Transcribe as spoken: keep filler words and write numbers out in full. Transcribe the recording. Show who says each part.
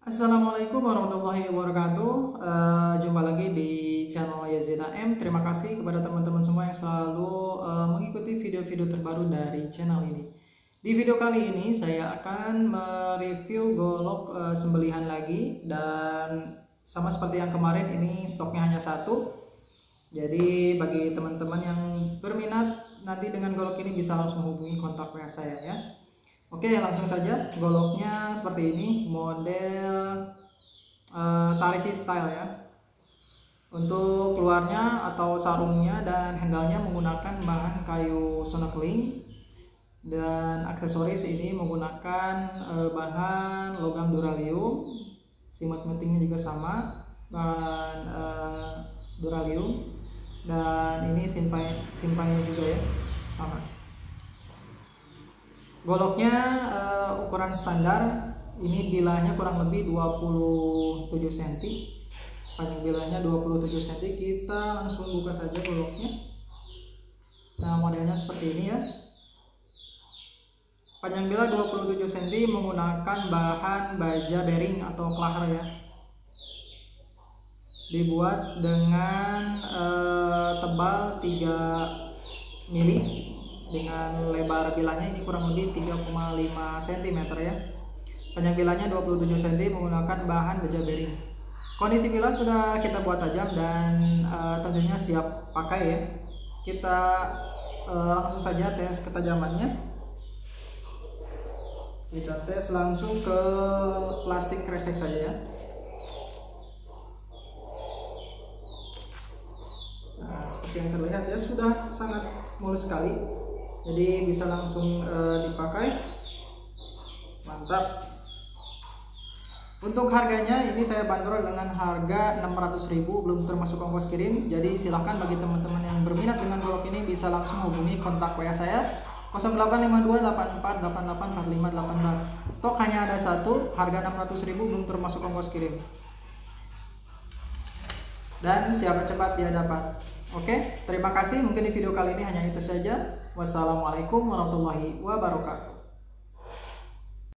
Speaker 1: Assalamualaikum warahmatullahi wabarakatuh. Uh, jumpa lagi di channel Yazid A M. Terima kasih kepada teman-teman semua yang selalu uh, mengikuti video-video terbaru dari channel ini. Di video kali ini saya akan mereview golok uh, sembelihan lagi, dan sama seperti yang kemarin ini stoknya hanya satu. Jadi bagi teman-teman yang berminat nanti dengan golok ini bisa langsung hubungi kontak W A saya ya. Oke, langsung saja. Goloknya seperti ini, model uh, Tarisi style ya. Untuk keluarnya atau sarungnya dan handle-nya menggunakan bahan kayu snorkeling, dan aksesoris ini menggunakan uh, bahan logam duralium. Simet metingnya juga sama, bahan uh, duralium, dan ini simpai simpainya juga ya, sama. Goloknya uh, ukuran standar, ini bilahnya kurang lebih dua puluh tujuh sentimeter, panjang bilahnya dua puluh tujuh sentimeter. Kita langsung buka saja goloknya. Nah, modelnya seperti ini ya. Panjang bilah dua puluh tujuh sentimeter menggunakan bahan baja bearing atau klaher ya. Dibuat dengan uh, tebal tiga mili. Dengan lebar bilahnya ini kurang lebih tiga koma lima sentimeter ya. Panjang bilahnya dua puluh tujuh sentimeter menggunakan bahan baja bearing. Kondisi bilah sudah kita buat tajam dan uh, tentunya siap pakai ya. Kita uh, langsung saja tes ketajamannya. Kita tes langsung ke plastik kresek saja ya. Nah, seperti yang terlihat ya, sudah sangat mulus sekali. Jadi bisa langsung e, dipakai. Mantap. Untuk harganya ini saya bandrol dengan harga enam ratus ribu, belum termasuk ongkos kirim. Jadi silahkan bagi teman-teman yang berminat dengan golok ini bisa langsung hubungi kontak W A saya nol delapan lima dua delapan empat delapan delapan empat lima satu delapan. Stok hanya ada satu, harga enam ratus ribu, belum termasuk ongkos kirim. Dan siapa cepat dia dapat. Oke, terima kasih. Mungkin di video kali ini hanya itu saja. Wassalamualaikum warahmatullahi wabarakatuh.